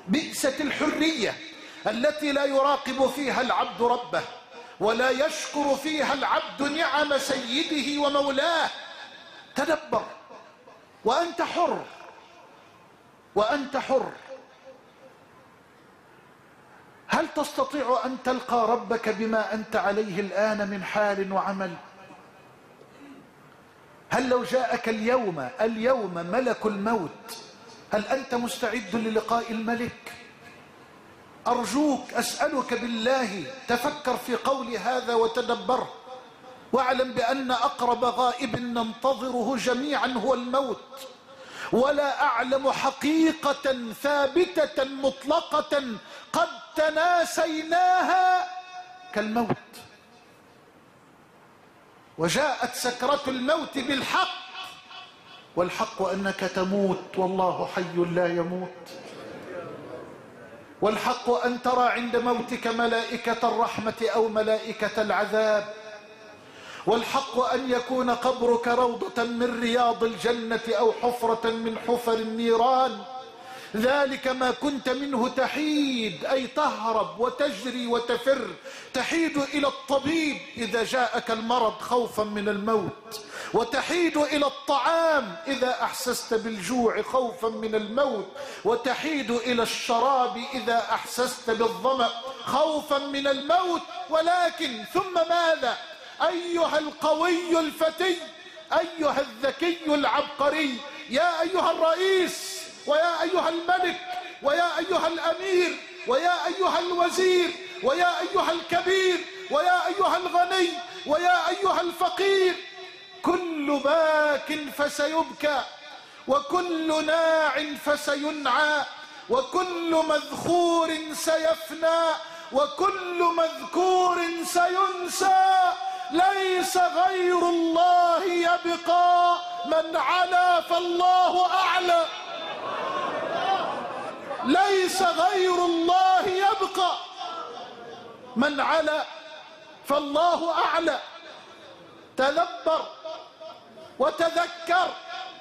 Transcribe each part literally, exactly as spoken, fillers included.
بئست الحرية التي لا يراقب فيها العبد ربه ولا يشكر فيها العبد نعم سيده ومولاه. تدبر وأنت حر، وأنت حر. هل تستطيع أن تلقى ربك بما أنت عليه الآن من حال وعمل؟ هل لو جاءك اليوم اليوم ملك الموت هل أنت مستعد للقاء الملك؟ أرجوك أسألك بالله تفكر في قولي هذا وتدبره، واعلم بأن أقرب غائب ننتظره جميعا هو الموت، ولا أعلم حقيقة ثابتة مطلقة قد تناسيناها كالموت. وجاءت سكرة الموت بالحق، والحق أنك تموت والله حي لا يموت، والحق أن ترى عند موتك ملائكة الرحمة أو ملائكة العذاب، والحق أن يكون قبرك روضة من رياض الجنة أو حفرة من حفر النيران. ذلك ما كنت منه تحيد، أي تهرب وتجري وتفر. تحيد إلى الطبيب إذا جاءك المرض خوفا من الموت، وتحيد إلى الطعام إذا أحسست بالجوع خوفا من الموت، وتحيد إلى الشراب إذا أحسست بالظمأ خوفا من الموت. ولكن ثم ماذا؟ أيها القوي الفتي، أيها الذكي العبقري، يا أيها الرئيس، ويا أيها الملك، ويا أيها الأمير، ويا أيها الوزير، ويا أيها الكبير، ويا أيها الغني، ويا أيها الفقير، كل باك فسيبكى، وكل ناع فسينعى، وكل مذخور سيفنى، وكل مذكور سينسى. ليس غير الله يبقى، من علا فالله أعلى. ليس غير الله يبقى، من علا فالله أعلى. تدبر وتذكر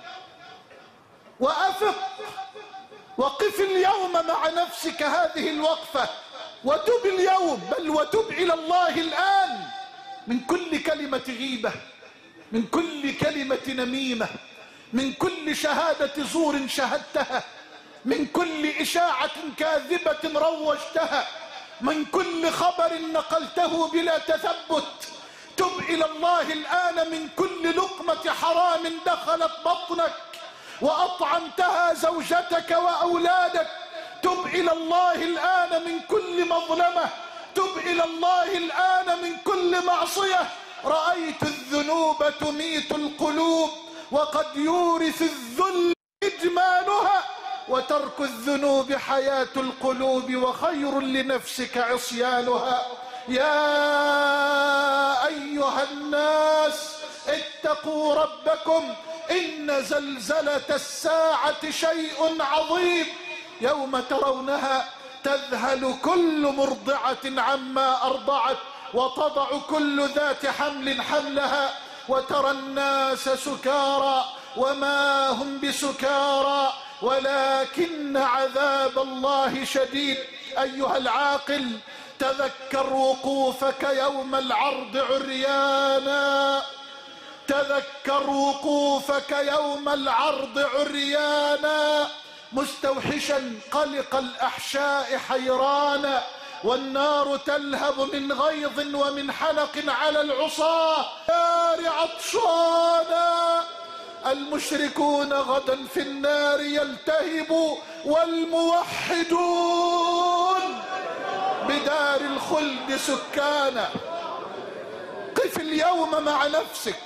وأفق، وقف اليوم مع نفسك هذه الوقفة، وتب اليوم، بل وتب إلى الله الآن من كل كلمة غيبة، من كل كلمة نميمة، من كل شهادة زور شهدتها، من كل إشاعة كاذبة روجتها، من كل خبر نقلته بلا تثبت. تب إلى الله الآن من كل لقمة حرام دخلت بطنك وأطعمتها زوجتك وأولادك. تب إلى الله الآن من كل مظلمة، تب إلى الله الآن من كل معصية. رأيت الذنوب تميت القلوب، وقد يورث الذل إدمانها، وترك الذنوب حياة القلوب، وخير لنفسك عصيانها. يا أيها الناس اتقوا ربكم، إن زلزلة الساعة شيء عظيم، يوم ترونها تذهل كل مرضعة عما أرضعت، وتضع كل ذات حمل حملها، وترى الناس سكارى وما هم بسكارى ولكن عذاب الله شديد. أيها العاقل، تذكر وقوفك يوم العرض عريانا، تذكر وقوفك يوم العرض عريانا، مستوحشا قلق الأحشاء حيرانا، والنار تلهب من غيظ ومن حلق على العصاة، نار عطشانا. المشركون غدا في النار يلتهب، والموحدون بدار الخلد سكانا. قف اليوم مع نفسك،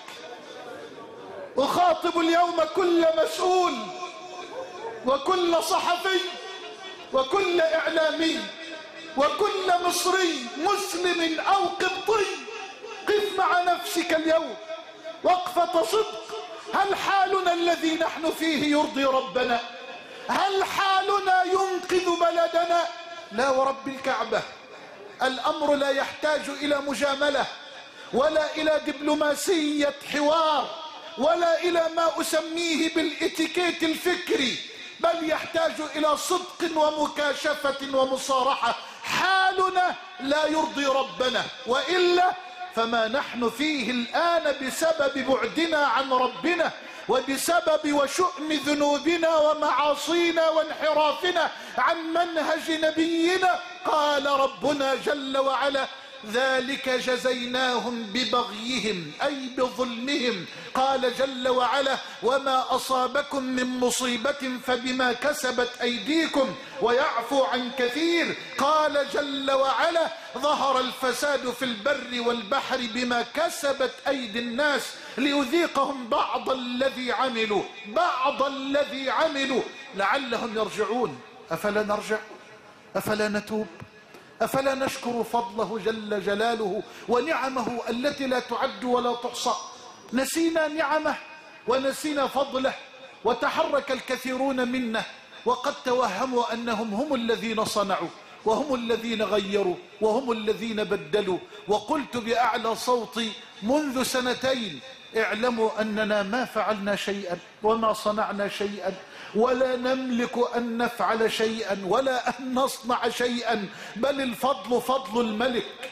أخاطب اليوم كل مسؤول وكل صحفي وكل إعلامي وكل مصري مسلم أو قبطي. قف مع نفسك اليوم وقفة صدق. هل حالنا الذي نحن فيه يرضي ربنا؟ هل حالنا ينقذ بلدنا؟ لا ورب الكعبة، الأمر لا يحتاج إلى مجاملة، ولا إلى دبلوماسية حوار، ولا إلى ما أسميه بالإتيكيت الفكري. بل يحتاج إلى صدق ومكاشفة ومصارحة. حالنا لا يرضي ربنا، وإلا فما نحن فيه الآن بسبب بعدنا عن ربنا، وبسبب وشؤم ذنوبنا ومعاصينا وانحرافنا عن منهج نبينا. قال ربنا جل وعلا: ذلك جزيناهم ببغيهم أي بظلمهم. قال جل وعلا: وما أصابكم من مصيبة فبما كسبت أيديكم ويعفو عن كثير. قال جل وعلا: ظهر الفساد في البر والبحر بما كسبت أيدي الناس ليذيقهم بعض الذي عملوا بعض الذي عملوا لعلهم يرجعون. أفلا نرجع؟ أفلا نتوب؟ أفلا نشكر فضله جل جلاله ونعمه التي لا تعد ولا تحصى؟ نسينا نعمه ونسينا فضله، وتحرك الكثيرون منا وقد توهموا أنهم هم الذين صنعوا وهم الذين غيروا وهم الذين بدلوا. وقلت بأعلى صوتي منذ سنتين: اعلموا أننا ما فعلنا شيئا وما صنعنا شيئا، ولا نملك أن نفعل شيئا ولا أن نصنع شيئا، بل الفضل فضل الملك